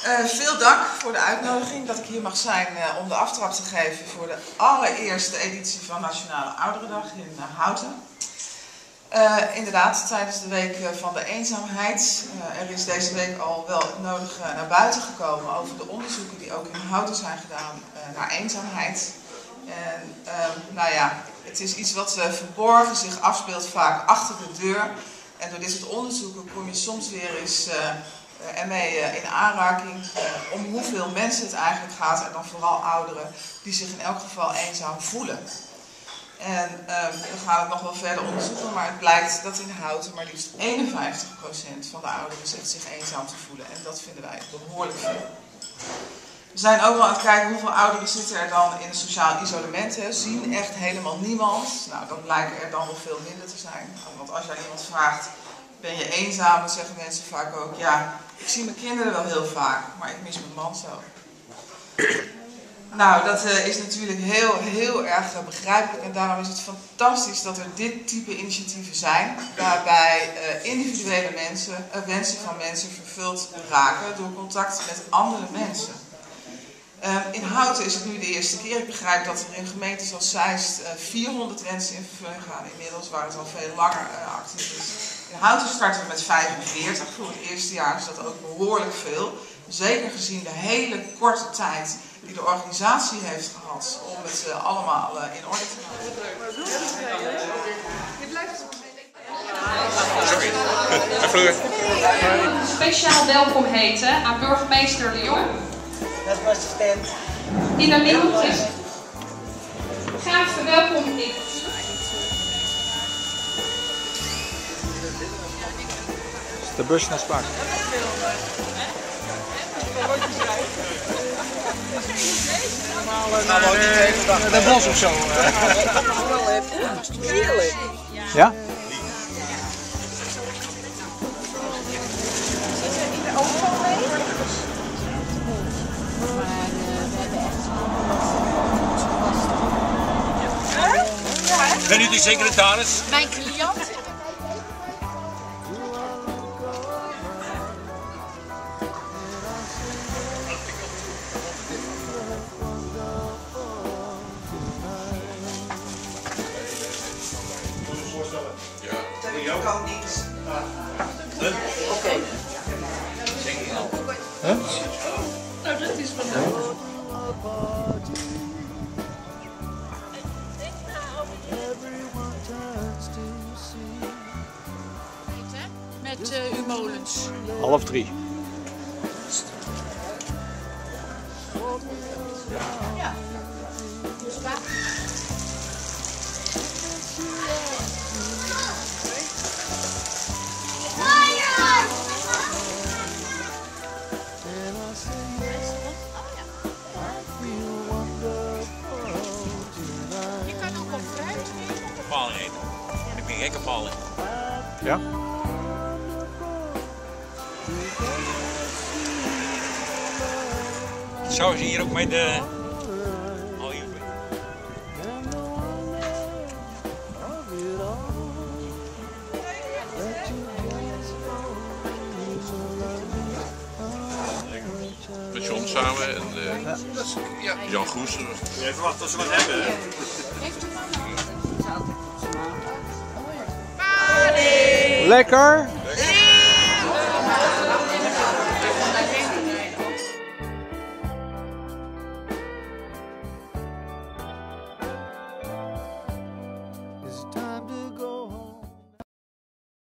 Veel dank voor de uitnodiging dat ik hier mag zijn om de aftrap te geven voor de allereerste editie van Nationale Ouderendag in Houten. Inderdaad, tijdens de week van de eenzaamheid. Er is deze week al wel het nodige naar buiten gekomen over de onderzoeken die ook in Houten zijn gedaan naar eenzaamheid. En nou ja, het is iets wat verborgen zich afspeelt vaak achter de deur. En door dit soort onderzoeken kom je soms weer eens ermee in aanraking om hoeveel mensen het eigenlijk gaat. En dan vooral ouderen die zich in elk geval eenzaam voelen. En we gaan het nog wel verder onderzoeken, maar het blijkt dat in Houten maar liefst 51% van de ouderen zich eenzaam te voelen. En dat vinden wij behoorlijk veel. We zijn ook wel aan het kijken hoeveel ouderen zitten er dan in een sociaal isolement. Zien echt helemaal niemand. Nou, dan blijken er dan nog veel minder te zijn. Want als jij iemand vraagt, ben je eenzaam? Dan zeggen mensen vaak ook, ja, ik zie mijn kinderen wel heel vaak, maar ik mis mijn man zo. Nou, dat is natuurlijk heel erg begrijpelijk en daarom is het fantastisch dat er dit type initiatieven zijn, waarbij individuele wensen van mensen vervuld raken door contact met andere mensen. In Houten is het nu de eerste keer. Ik begrijp dat er in gemeentes als Zeist 400 wensen in vervulling gaan inmiddels, waar het al veel langer actief is. In Houten starten we met 45. Voor het eerste jaar is dat ook behoorlijk veel. Zeker gezien de hele korte tijd die de organisatie heeft gehad om het allemaal in orde te houden. Sorry. Speciaal welkom heten aan burgemeester De Jong. Dat was de stand. Die naar binnen is. Graag verwelkom ik. De bus naar Spaak. Dat was ook zo. Heerlijk. Ja? Zit je in de auto mee? Ben u de secretaris? Mijn cliënt. Oké. Huh? Nou, dat is wel met uw molens. 2:30. Ja. Je kan ook op fruit nemen. Paling eten. Ik ben gekke paling. Ja? Zou ze hier ook met de... Oh, hier. Met John samen en Jan Goes. Je verwacht dat ze wat hebben, hè? Lekker!